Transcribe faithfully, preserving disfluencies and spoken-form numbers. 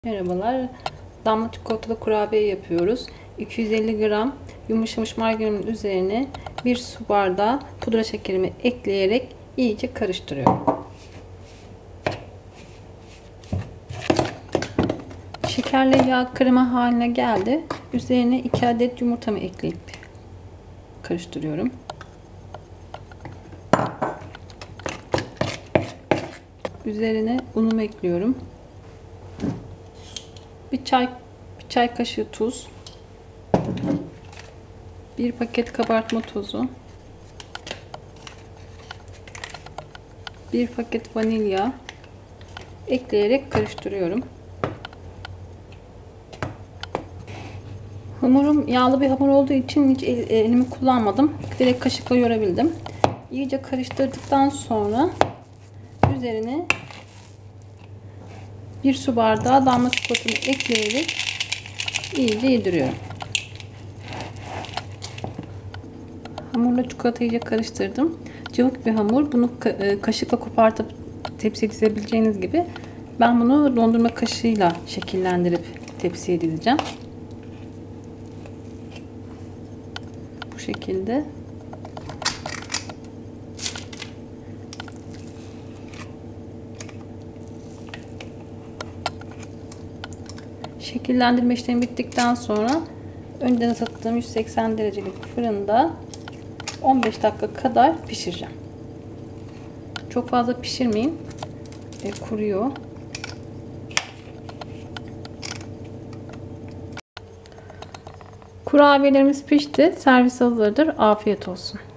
Merhabalar. Damla çikolatalı kurabiye yapıyoruz. iki yüz elli gram yumuşamış margarinin üzerine bir su bardağı pudra şekerimi ekleyerek iyice karıştırıyorum. Şekerle yağ krema haline geldi. Üzerine iki adet yumurtamı ekleyip karıştırıyorum. Üzerine unumu ekliyorum. Bir çay bir çay kaşığı tuz, bir paket kabartma tozu, bir paket vanilya ekleyerek karıştırıyorum. Hamurum yağlı bir hamur olduğu için hiç elimi kullanmadım. Direkt kaşıkla yorabildim. İyice karıştırdıktan sonra üzerine bir su bardağı damla çikolatamı ekleyerek iyice yediriyorum. Hamurla çikolatayı iyice karıştırdım. Cıvık bir hamur. Bunu kaşıkla kopartıp tepsiye dizebileceğiniz gibi ben bunu dondurma kaşığıyla şekillendirip tepsiye dizeceğim. Bu şekilde. Şekillendirme işlemi bittikten sonra önceden ısıttığım yüz seksen derecelik fırında on beş dakika kadar pişireceğim. Çok fazla pişirmeyin. E, kuruyor. Kurabiyelerimiz pişti. Servis hazırdır. Afiyet olsun.